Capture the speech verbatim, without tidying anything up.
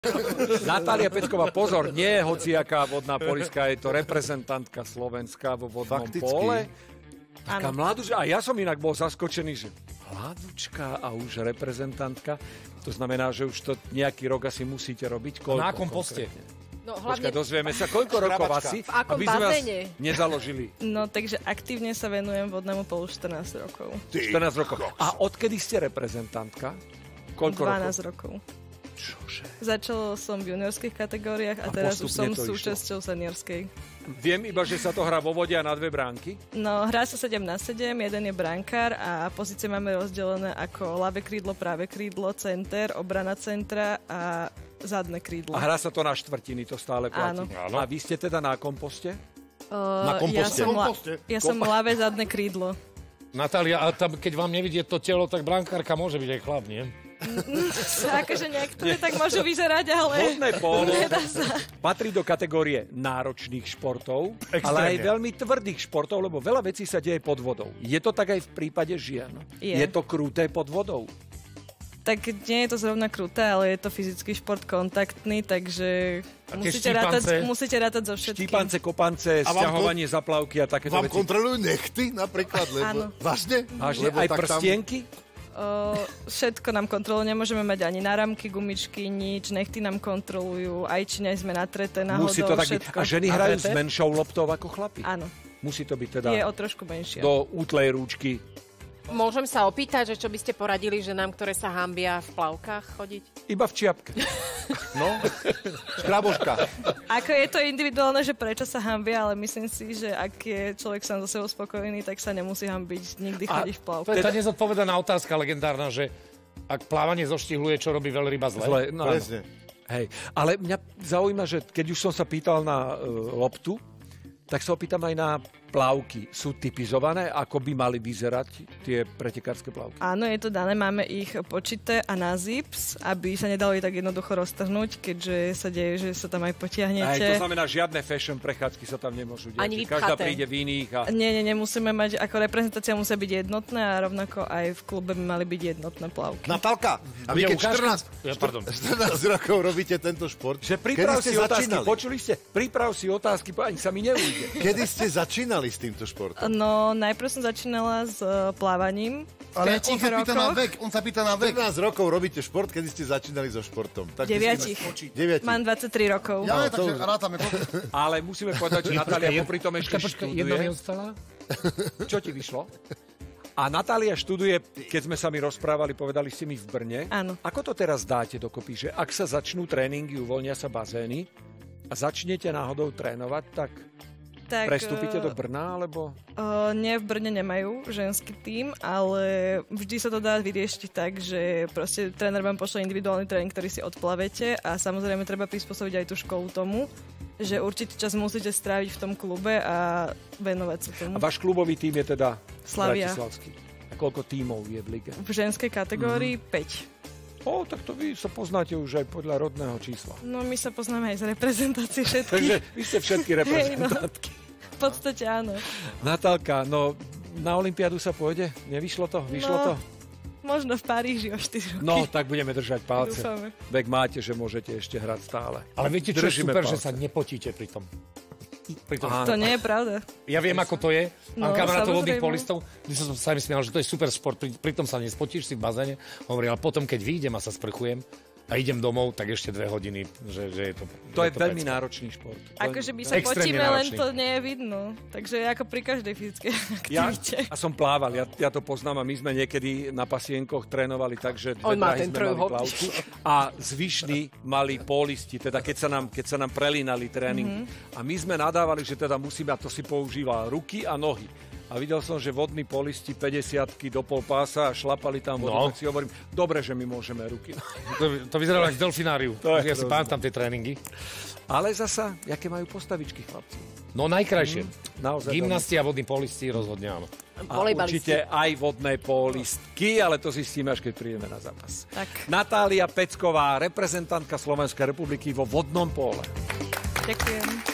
Natália Pecková, pozor, nie je hociaká vodná polistka, je to reprezentantka Slovenska vo vodnom Fakticky. pole. Taká mladúčka. A ja som inak bol zaskočený, že mladúčka a už reprezentantka. To znamená, že už to nejaký rok asi musíte robiť. Koľko, na akom poste? No, hlavne... Počkaj, dozvieme sa, koľko rokov asi, v akom aby sme vás bazéne? nezaložili. No, takže aktívne sa venujem vodnému polu štrnásť rokov. štrnásť rokov. A odkedy ste reprezentantka? Koľko dvanásť rokov? rokov. Čože? Začalo som v juniorských kategóriách a, A teraz už som postupne to súčasťou seniorskej. Viem iba, že sa to hrá vo vode a na dve bránky. No, hrá sa sedem na sedem, jeden je brankár a pozície máme rozdelené ako ľavé krídlo, práve krídlo, center, obrana centra a zadné krídlo. A hrá sa to na štvrtiny, to stále platí. Áno. A vy ste teda na komposte? Uh, Na komposte. Ja som, la- Komposte. ja som ľavé zadné krídlo. Natália, a tam, keď vám nevidie to telo, tak brankárka môže byť aj chlap, nie? Akože niektoré tak môžu vyzerať, ale... Vodné polo nedá sa. patrí do kategórie náročných športov, Extrémne. ale aj veľmi tvrdých športov, lebo veľa vecí sa deje pod vodou. Je to tak aj v prípade žien? Je. Je to kruté pod vodou? Tak nie je to zrovna kruté, ale je to fyzický šport kontaktný, takže A tie musíte štípance? rátať, musíte rátať so všetkým. Štípance, kopance, A vám sťahovanie zaplavky a takéto Vám veci. kontrolujú nechty napríklad? Lebo... Áno. Vážne? Vážne? Lebo Aj tak tam- prstienky? O, všetko nám kontrolujú, nemôžeme mať ani náramky, gumičky, nič, nechty nám kontrolujú, aj či nie sme natreté náhodou, Musí to tak byť. všetko. A ženy hrajú s Natreté? menšou loptou ako chlapi? Áno, Musí to byť teda je o trošku menšia. do útlej rúčky. Môžem sa opýtať, že čo by ste poradili ženám, ktoré sa hambia v plavkách chodiť? Iba v čiapke. No, škraboška. Ako je to individuálne, že prečo sa hambia, ale myslím si, že ak je človek sám so sebou spokojný, tak sa nemusí hambiť nikdy A chodiť v To plavkách. je tá nezodpovedaná otázka legendárna, že ak plávanie zoštihluje, čo robí veľryba zle? Zle, no, áno. Presne. Hej, ale mňa zaujíma, že keď už som sa pýtal na uh, loptu, tak sa opýtam aj na plavky. Sú typizované, ako by mali vyzerať tie pretekárske plavky? Áno, je to dané, máme ich počité a na zips, aby sa nedalo tak jednoducho roztrhnúť, keďže sa deje, že sa tam aj potiahnete. Aj to znamená, žiadne fashion prechádzky sa tam nemôžu diať. Ani Každá vypchaté. príde v iných a... Nie, nie, nemusíme mať, ako reprezentácia musia byť jednotné a rovnako aj v klube by mali byť jednotné plavky. Natálka, a vy Bude keď ukážka? štrnásť, Ja, pardon. štrnásť rokov robíte tento šport, Že priprav kedy si ste otázky, začínali? počuli ste? Priprav si otázky, ani sa mi neujde. Kedy ste začínali s týmto športom? No, najprv som začínala s uh, plávaním. Ale V on sa pýta na rokoch. vek, on sa pýta na vek. štrnásť rokov robíte šport, kedy ste začínali so športom. Tak Deviatich. Deviatich. Mám dvadsaťtri rokov. Ja, No, to takže už- rátame. Ale musíme povedať, že Natália popri tom ešte Počkaj, počkaj, jedna mi študuje. ostala? Čo ti vyšlo? A Natália študuje, keď sme sa mi rozprávali, povedali ste mi v Brne. Áno. Ako to teraz dáte dokopy, že ak sa začnú tréningy, uvoľnia sa bazény a začnete náhodou trénovať, tak Tak, prestúpite uh, do Brna, alebo... Uh, nie, v Brne nemajú ženský tím, ale vždy sa to dá vyriešiť tak, že proste tréner vám pošle individuálny tréning, ktorý si odplavete a samozrejme treba prispôsobiť aj tú školu tomu, že určitý čas musíte stráviť v tom klube a venovať sa tomu. A váš klubový tím je teda Slavia. bratislavský. A koľko tímov je v lige? V ženskej kategórii Mhm. päť. O, tak to vy sa poznáte už aj podľa rodného čísla. No my sa poznáme aj z reprezentácie všetkých. Takže vy ste všetky reprezentantky. V podstate áno. Natálka, no na olympiádu sa pôjde? Nevyšlo to? Vyšlo No, to? Možno v Paríži o štyri roky. No, tak budeme držať palce. Dúfame. Vek máte, že môžete ešte hrať stále. Ale viete, čo je Držíme super, palce. že sa nepotíte pri tom. Pri tom. Áno. To nie je pravda. Ja viem, ako to je. Mám No, kamarátov samozrejme. vodných polistov, kde som sa mi smial, že to je super šport, pri, pri tom sa nespotíš si v bazéne. Hovorím, ale potom, keď vyjdem a sa sprchujem a idem domov, tak ešte dve hodiny, že, že je to... To je že veľmi pecka. náročný šport. Akože my sa Extrémne potíme, len náročný. to nie je vidno. Takže ako pri každej fyzickej Ja, aktivite. ja som plával, ja, ja to poznám a my sme niekedy na pasienkoch trénovali tak, že dve On má drahy ten sme mali trojuholník. plavku a zvyšní mali pólisti, teda keď sa nám, keď sa nám prelínali tréningy. Mhm. A my sme nadávali, že teda musíme, a to si používal ruky a nohy. A videl som, že vodní polisti päťdesiatky do pol pása a šlapali tam vodu, No. tak si hovorím, dobre, že my môžeme ruky. To, to vyzeralo ako z delfináriu. To je Ja si hrozné. pamätám tie tréningy. Ale zasa, jaké majú postavičky chlapci? No najkrajšie. Naozaj Gymnasti a vodní polisti rozhodne áno. A Volejbalisti. určite aj vodné pólistky, ale to zistíme, až keď prídeme na zápas. Tak. Natália Pecková, reprezentantka Slovenskej republiky vo vodnom póle. Ďakujem.